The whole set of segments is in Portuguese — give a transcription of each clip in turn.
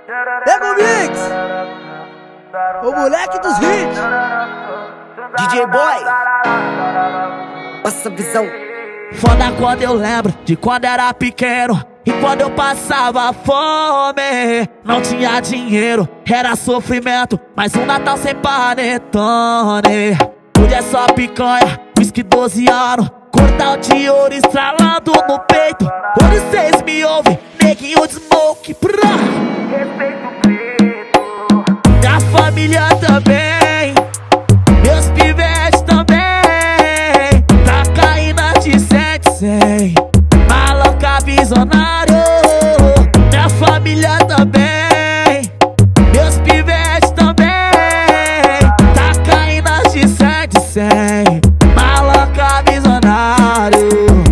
Pega o mix, o moleque dos hits, DJ Boy, passa visão. Foda quando eu lembro de quando era pequeno e quando eu passava fome. Não tinha dinheiro, era sofrimento, mas um Natal sem panetone. Hoje é só picanha, whisky 12 anos, cordão de ouro estralando no peito. Hoje cês me ouvem, neguinho de smoke, pra Respeito preto, minha família também, meus pivetes também. Tá caindo de 100, maluca visionário. Minha família também, meus pivetes também. Tá caindo de 100, maluca visionário.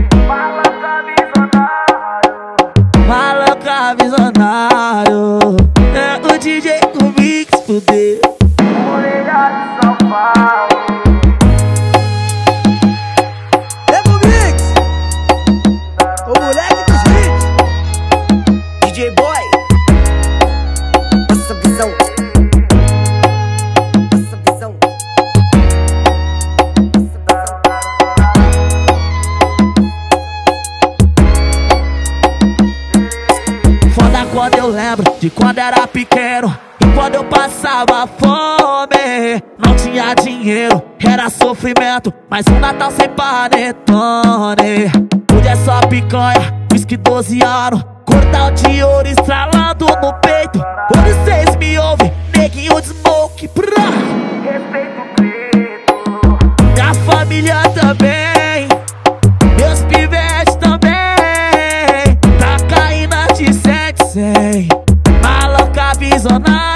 Maluca visionário. É o DJ do Mix Poder. orelha de São Paulo. pega o mix, o moleque dos hits, DJ Boy, passa visão. Passa visão. Foda quando eu lembro de quando era pequeno e quando eu passava fome. Não tinha dinheiro, era sofrimento, mas um Natal sem panetone. Hoje é só picanha, whisky 12 anos, cordão de ouro estralando no peito. Hoje cês me ouvem, neguinho de smoke, pra Respeito preto, minha família também, meus pivetes também. Tá caindo de 100, maluca visionária.